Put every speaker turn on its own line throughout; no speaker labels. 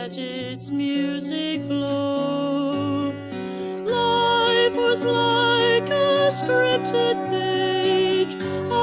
let its music flow. Life was like a scripted page,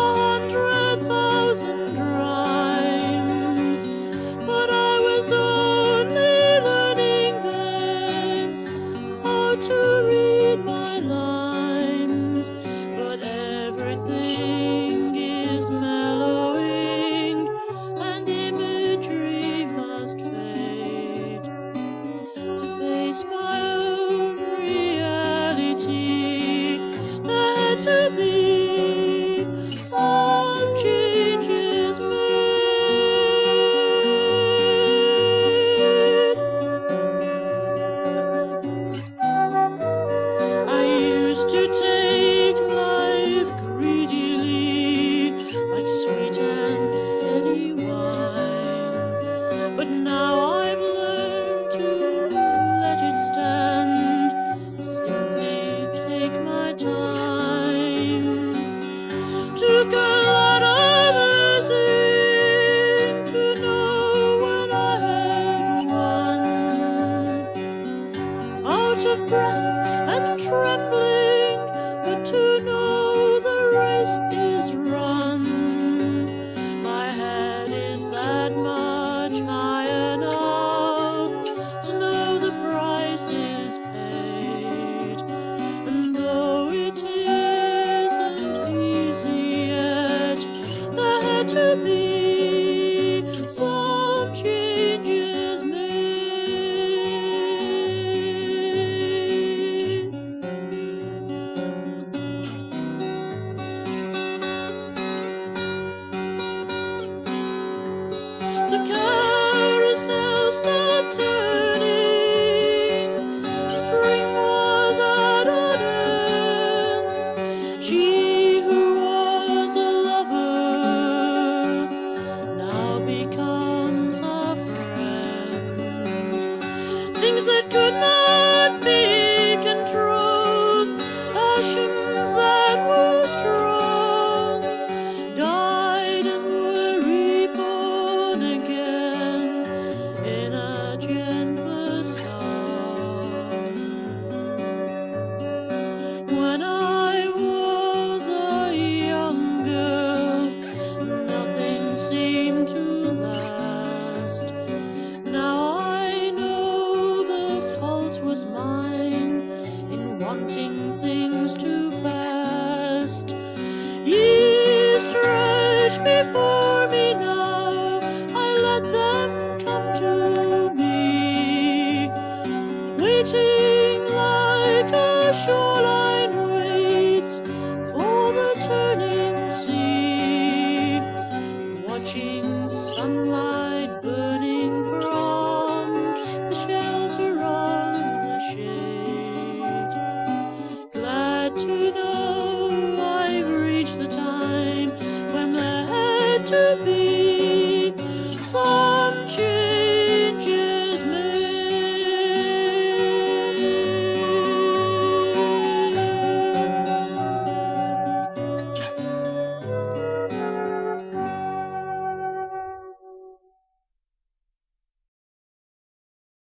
100,000 rhymes, but I was only learning then how to read my lines. But everything is mellowing, and imagery must fade to face my own reality. There had to be some changes made. I used to take life greedily, like sweet and heady wine, but now I've learned to let it stand, simply take my time. Took a lot of losing to know when I had won. Out of breath and trembling, but to know the race is run. My head is that much higher now to know the price is paid. And though it isn't easy yet, there had to be some changes made. The carousel stopped turning. Spring was at an end. She who was a lover now becomes a friend. Things that could not be controlled, passions that were strong, died and were reborn again in a gentler song. When I was a young girl, nothing seemed to last. Now I know the fault was mine in wanting things too fast. Years stretch before me now, I let them come to me, waiting like a shore